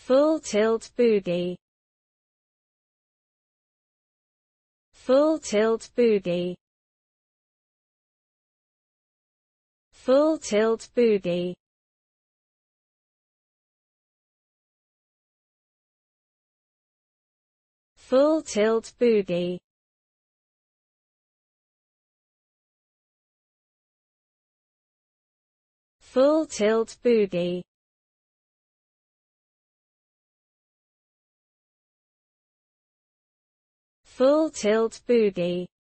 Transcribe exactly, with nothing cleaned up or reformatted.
Full tilt boogie. Full tilt boogie. Full tilt boogie. Full tilt boogie. Full tilt boogie. Full tilt boogie.